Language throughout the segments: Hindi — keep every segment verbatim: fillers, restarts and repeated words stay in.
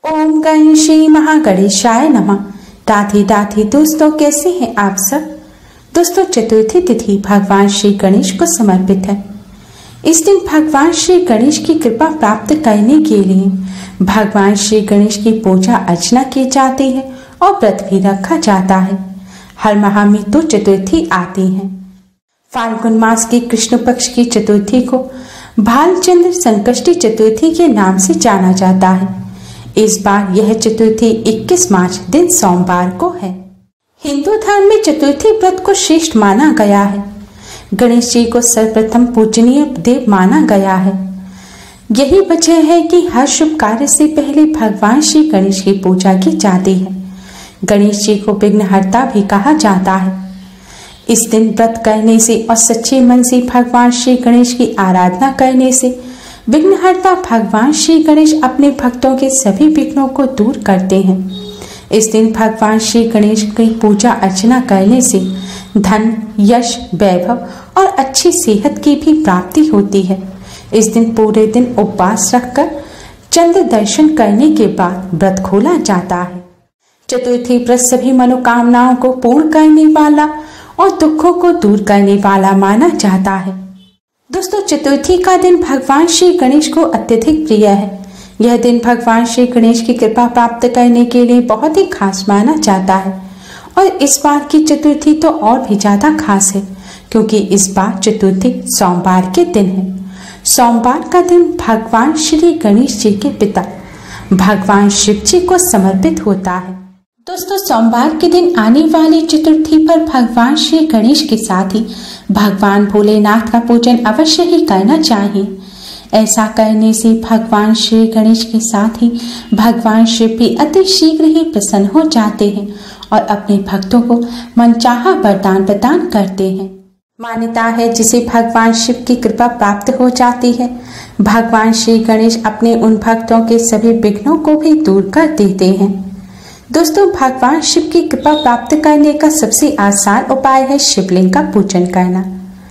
ओम गण श्री महागणेशाय नमः। राधे राधे दोस्तों, कैसे हैं आप सब। दोस्तों, चतुर्थी तिथि भगवान श्री गणेश को समर्पित है। इस दिन भगवान श्री गणेश की कृपा प्राप्त करने के लिए भगवान श्री गणेश की पूजा अर्चना की जाती है और व्रत भी रखा जाता है। हर माह में तो चतुर्थी आती है। फाल्गुन मास की कृष्ण पक्ष की चतुर्थी को भालचंद्र संकष्टी चतुर्थी के नाम से जाना जाता है। इस बार यह चतुर्थी इक्कीस मार्च दिन सोमवार को है। हिंदू धर्म में चतुर्थी व्रत को श्रेष्ठ माना गया है। गणेश जी को सर्वप्रथम पूजनीय देव माना गया है। यही वजह है कि हर शुभ कार्य से पहले भगवान श्री गणेश की पूजा की जाती है। गणेश जी को विघ्नहर्ता भी कहा जाता है। इस दिन व्रत करने से और सच्चे मन से भगवान श्री गणेश की आराधना करने से विघ्नहर्ता भगवान श्री गणेश अपने भक्तों के सभी विघ्नों को दूर करते हैं। इस दिन भगवान श्री गणेश की पूजा अर्चना करने से धन, यश, वैभव और अच्छी सेहत की भी प्राप्ति होती है। इस दिन पूरे दिन उपवास रखकर चंद्र दर्शन करने के बाद व्रत खोला जाता है। चतुर्थी व्रत सभी मनोकामनाओं को पूर्ण करने वाला और दुखों को दूर करने वाला माना जाता है। दोस्तों, चतुर्थी का दिन भगवान श्री गणेश को अत्यधिक प्रिय है। यह दिन भगवान श्री गणेश की कृपा प्राप्त करने के लिए बहुत ही खास माना जाता है और इस बार की चतुर्थी तो और भी ज्यादा खास है क्योंकि इस बार चतुर्थी सोमवार के दिन है। सोमवार का दिन भगवान श्री गणेश जी के पिता भगवान शिव जी को समर्पित होता है। दोस्तों, सोमवार के दिन आने वाली चतुर्थी पर भगवान श्री गणेश के साथ ही भगवान भोलेनाथ का पूजन अवश्य ही करना चाहिए। ऐसा करने से भगवान श्री गणेश के साथ ही भगवान शिव भी अति शीघ्र ही प्रसन्न हो जाते हैं और अपने भक्तों को मनचाहा वरदान प्रदान करते हैं। मान्यता है जिसे भगवान शिव की कृपा प्राप्त हो जाती है, भगवान श्री गणेश अपने उन भक्तों के सभी विघ्नों को भी दूर कर देते हैं। दोस्तों, भगवान शिव की कृपा प्राप्त करने का सबसे आसान उपाय है शिवलिंग का पूजन करना।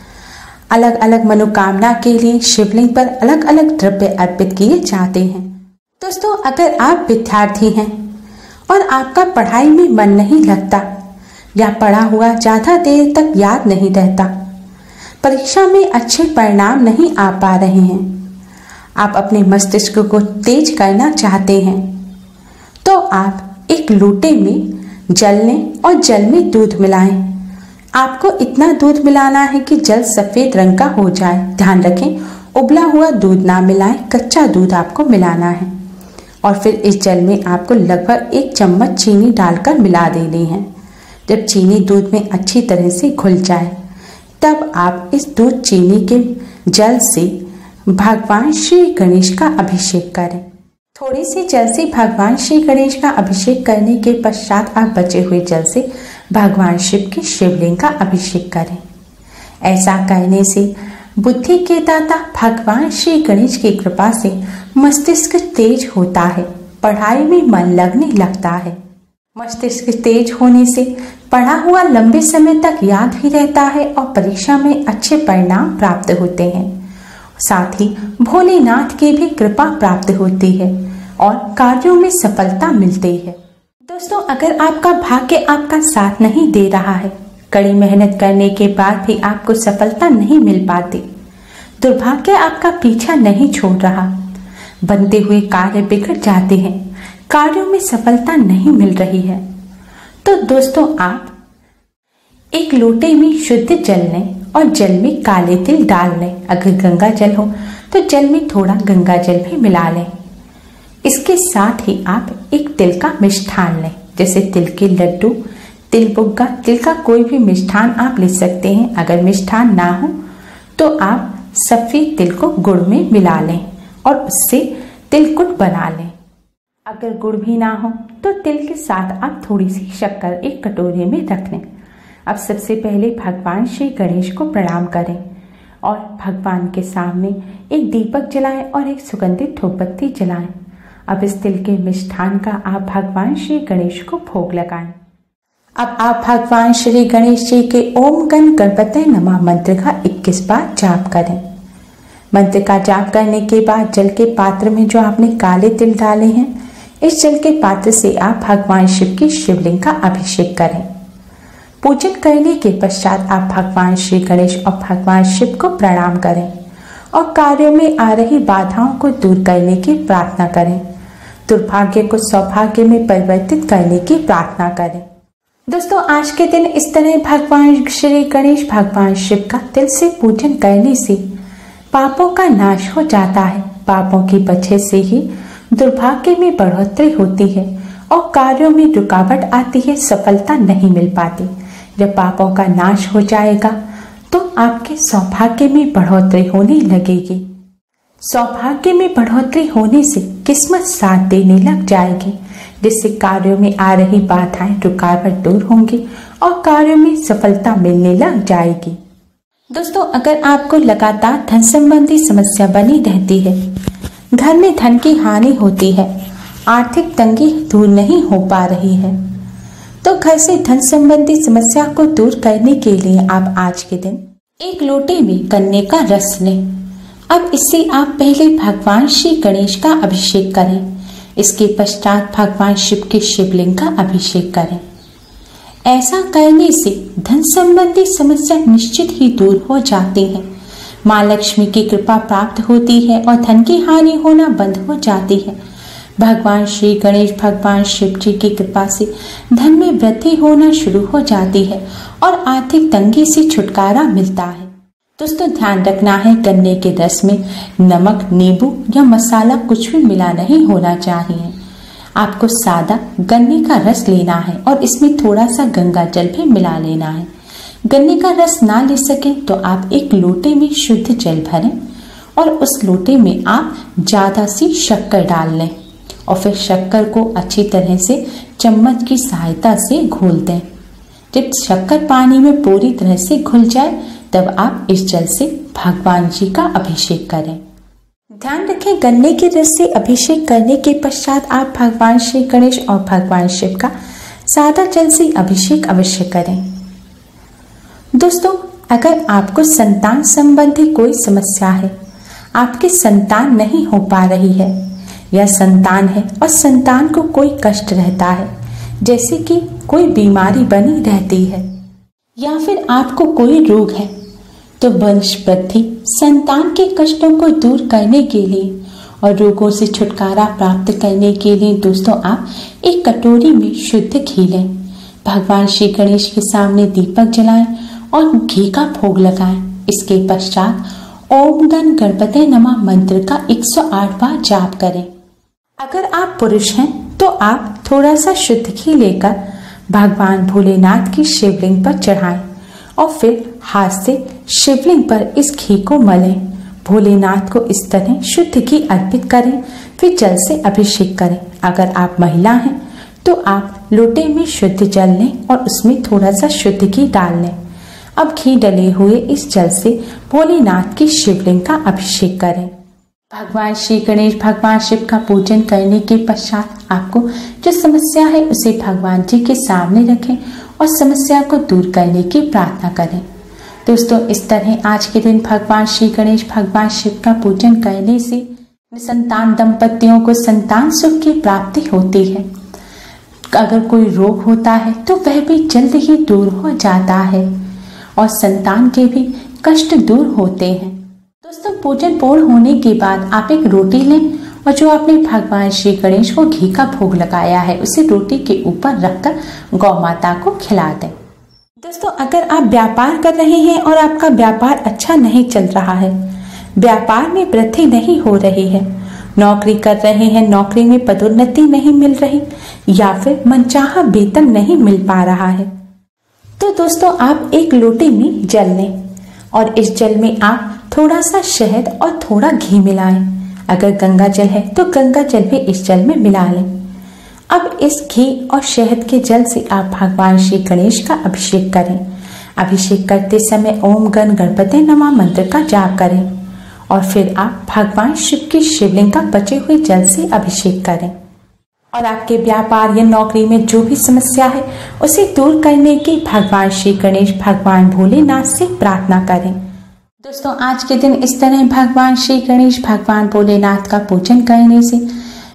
अलग अलग मनोकामना के लिए शिवलिंग पर अलग अलग द्रव्य अर्पित किए जाते हैं। दोस्तों, अगर आप विद्यार्थी हैं और आपका पढ़ाई में मन नहीं लगता या पढ़ा हुआ ज्यादा देर तक याद नहीं रहता, परीक्षा में अच्छे परिणाम नहीं आ पा रहे हैं, आप अपने मस्तिष्क को तेज करना चाहते हैं, तो आप एक लोटे में जल लें और जल में दूध मिलाएं। आपको इतना दूध मिलाना है कि जल सफेद रंग का हो जाए। ध्यान रखें, उबला हुआ दूध ना मिलाएं, कच्चा दूध आपको मिलाना है और फिर इस जल में आपको लगभग एक चम्मच चीनी डालकर मिला देनी है। जब चीनी दूध में अच्छी तरह से घुल जाए तब आप इस दूध चीनी के जल से भगवान श्री गणेश का अभिषेक करें। थोड़े से जल से भगवान श्री गणेश का अभिषेक करने के पश्चात आप बचे हुए जल से भगवान शिव के शिवलिंग का अभिषेक करें। ऐसा करने से बुद्धि के दाता भगवान श्री गणेश की कृपा से मस्तिष्क तेज होता है, पढ़ाई में मन लगने लगता है। मस्तिष्क तेज होने से पढ़ा हुआ लंबे समय तक याद भी रहता है और परीक्षा में अच्छे परिणाम प्राप्त होते हैं। साथ ही भोलेनाथ की भी कृपा प्राप्त होती है और कार्यों में सफलता मिलती है। दोस्तों, अगर आपका भाग्य आपका साथ नहीं दे रहा है, कड़ी मेहनत करने के बाद भी आपको सफलता नहीं मिल पाती, दुर्भाग्य आपका पीछा नहीं छोड़ रहा, बनते हुए कार्य बिगड़ जाते हैं, कार्यों में सफलता नहीं मिल रही है, तो दोस्तों आप एक लोटे में शुद्ध जल लें और जल में काले तिल डाल लें। अगर गंगा जल हो तो जल में थोड़ा गंगा जल भी मिला लें। इसके साथ ही आप एक तिल का मिष्ठान लें, जैसे तिल के लड्डू, तिल बुग्गा, तिल का कोई भी मिष्ठान आप ले सकते हैं। अगर मिष्ठान ना हो तो आप सफेद तिल को गुड़ में मिला लें और उससे तिलकुट बना लें। अगर गुड़ भी ना हो तो तिल के साथ आप थोड़ी सी शक्कर एक कटोरे में रख लें। अब सबसे पहले भगवान श्री गणेश को प्रणाम करें और भगवान के सामने एक दीपक जलाएं और एक सुगंधित धूपबत्ती जलाएं। अब इस तिल के मिष्ठान का आप भगवान श्री गणेश को भोग लगाएं। अब आप भगवान श्री गणेश जी के ओम गण गणपते नमः मंत्र का इक्कीस बार जाप करें। मंत्र का जाप करने के बाद जल के पात्र में जो आपने काले तिल डाले हैं इस जल के पात्र से आप भगवान शिव की शिवलिंग का अभिषेक करें। पूजन करने के पश्चात आप भगवान श्री गणेश और भगवान शिव को प्रणाम करें और कार्यों में आ रही बाधाओं को दूर करने की प्रार्थना करें। दुर्भाग्य को सौभाग्य में परिवर्तित करने की प्रार्थना करें। दोस्तों, आज के दिन इस तरह भगवान श्री गणेश भगवान शिव का दिल से पूजन करने से पापों का नाश हो जाता है। पापों की वजह से ही दुर्भाग्य में बढ़ोतरी होती है और कार्यों में रुकावट आती है, सफलता नहीं मिल पाती। जब पापों का नाश हो जाएगा तो आपके सौभाग्य में बढ़ोतरी होने लगेगी। सौभाग्य में बढ़ोतरी होने से किस्मत साथ देने लग जाएगी, जिससे कार्यों में आ रही बाधाएं रुकावट दूर होंगी और कार्यों में सफलता मिलने लग जाएगी। दोस्तों, अगर आपको लगातार धन संबंधी समस्या बनी रहती है, घर में धन की हानि होती है, आर्थिक तंगी दूर नहीं हो पा रही है, तो घर से धन संबंधी समस्या को दूर करने के लिए आप आज के दिन एक लोटे में गन्ने का रस लें। अब इससे आप पहले भगवान श्री गणेश का अभिषेक करें। इसके पश्चात भगवान शिव के शिवलिंग का अभिषेक करें। ऐसा करने से धन संबंधी समस्या निश्चित ही दूर हो जाती है, माँ लक्ष्मी की कृपा प्राप्त होती है और धन की हानि होना बंद हो जाती है। भगवान श्री गणेश भगवान शिव जी की कृपा से धन में वृद्धि होना शुरू हो जाती है और आर्थिक तंगी से छुटकारा मिलता है। दोस्तों, ध्यान रखना है, गन्ने के रस में नमक, नींबू या मसाला कुछ भी मिला नहीं होना चाहिए। आपको सादा गन्ने का रस लेना है और इसमें थोड़ा सा गंगा जल भी मिला लेना है। गन्ने का रस ना ले सके तो आप एक लोटे में शुद्ध जल भरें और उस लोटे में आप ज्यादा सी शक्कर डाल लें और फिर शक्कर को अच्छी तरह से चम्मच की सहायता से घोल दें। जब शक्कर पानी में पूरी तरह से घुल जाए तब आप इस जल से भगवान जी का अभिषेक करें। ध्यान रखें, गन्ने के रस से अभिषेक करने के पश्चात आप भगवान श्री गणेश और भगवान शिव का सादा जल से अभिषेक अवश्य करें। दोस्तों, अगर आपको संतान संबंधी कोई समस्या है, आपकी संतान नहीं हो पा रही है या संतान है और संतान को कोई कष्ट रहता है, जैसे कि कोई बीमारी बनी रहती है या फिर आपको कोई रोग है, तो वंश वृद्धि, संतान के कष्टों को दूर करने के लिए और रोगों से छुटकारा प्राप्त करने के लिए दोस्तों आप एक कटोरी में शुद्ध घी लें। भगवान श्री गणेश के सामने दीपक जलाएं और घी का भोग लगाएं। इसके पश्चात ओम गण गणपते नमः मंत्र का एक सौ आठ बार जाप करें। अगर आप पुरुष हैं तो आप थोड़ा सा शुद्ध घी लेकर भगवान भोलेनाथ की शिवलिंग पर चढ़ाएं और फिर हाथ से शिवलिंग पर इस घी को मलें। भोलेनाथ को इस तरह शुद्ध घी अर्पित करें, फिर जल से अभिषेक करें। अगर आप महिला हैं तो आप लोटे में शुद्ध जल लें और उसमें थोड़ा सा शुद्ध घी डाल लें। अब घी डले हुए इस जल से भोलेनाथ की शिवलिंग का अभिषेक करें। भगवान श्री गणेश भगवान शिव का पूजन करने के पश्चात आपको जो समस्या है उसे भगवान जी के सामने रखें और समस्या को दूर करने की प्रार्थना करें। दोस्तों, इस तरह आज के दिन भगवान श्री गणेश भगवान शिव का पूजन करने से निसंतान दंपतियों को संतान सुख की प्राप्ति होती है। अगर कोई रोग होता है तो वह भी जल्द ही दूर हो जाता है और संतान के भी कष्ट दूर होते हैं। दोस्तों, पूजन पूर्ण होने के बाद आप एक रोटी लें और जो आपने भगवान श्री गणेश को घी का भोग लगाया है उसे रोटी के ऊपर रखकर गौ माता को खिला दें। दोस्तों, अगर आप व्यापार कर रहे हैं और आपका व्यापार अच्छा नहीं चल रहा है, व्यापार में वृद्धि नहीं हो रही है, नौकरी कर रहे हैं, नौकरी में पदोन्नति नहीं मिल रही या फिर मनचाहा वेतन नहीं मिल पा रहा है, तो दोस्तों आप एक लोटे में जल लें और इस जल में आप थोड़ा सा शहद और थोड़ा घी मिलाएं। अगर गंगा जल है तो गंगा जल भी इस जल में मिला लें। अब इस घी और शहद के जल से आप भगवान श्री गणेश का अभिषेक करें। अभिषेक करते समय ओम गण गणपते नमः मंत्र का जाप करें और फिर आप भगवान शिव की शिवलिंग का बचे हुए जल से अभिषेक करें और आपके व्यापार या नौकरी में जो भी समस्या है उसे दूर करने की भगवान श्री गणेश भगवान भोलेनाथ से प्रार्थना करें। दोस्तों, आज के दिन इस तरह भगवान श्री गणेश भगवान भोलेनाथ का पूजन करने से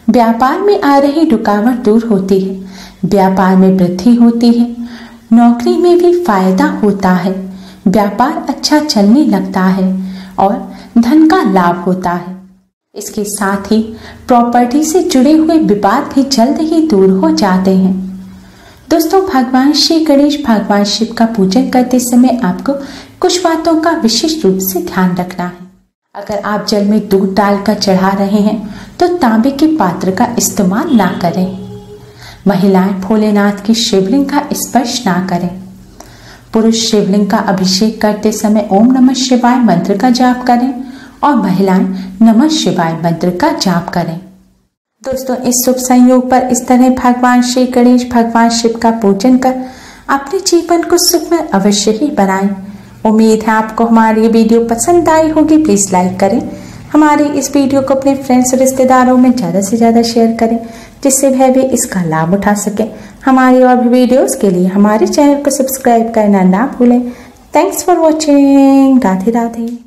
व्यापार में आ रही रुकावट दूर होती है, व्यापार में वृद्धि होती है, नौकरी में भी फायदा होता है, व्यापार अच्छा चलने लगता है और धन का लाभ होता है। इसके साथ ही प्रॉपर्टी से जुड़े हुए विवाद भी जल्द ही दूर हो जाते हैं। दोस्तों, भगवान श्री गणेश भगवान शिव का पूजन करते समय आपको कुछ बातों का विशेष रूप से ध्यान रखना है। अगर आप जल में दूध डालकर चढ़ा रहे हैं तो तांबे के पात्र का इस्तेमाल ना करें। महिलाएं भोलेनाथ की शिवलिंग का स्पर्श ना करें। पुरुष शिवलिंग का अभिषेक करते समय ओम नमः शिवाय मंत्र का जाप करें और महिलाएं नमः शिवाय मंत्र का जाप करें। दोस्तों, इस शुभ संयोग पर इस तरह भगवान श्री गणेश भगवान शिव का पूजन कर अपने जीवन को सुखमय अवश्य ही बनाएं। उम्मीद है आपको हमारी ये वीडियो पसंद आई होगी। प्लीज लाइक करें, हमारे इस वीडियो को अपने फ्रेंड्स रिश्तेदारों में ज़्यादा से ज़्यादा शेयर करें, जिससे वह भी इसका लाभ उठा सकें। हमारी और भी वीडियोस के लिए हमारे चैनल को सब्सक्राइब करना ना भूलें। Thanks for watching. Radhe Radhe.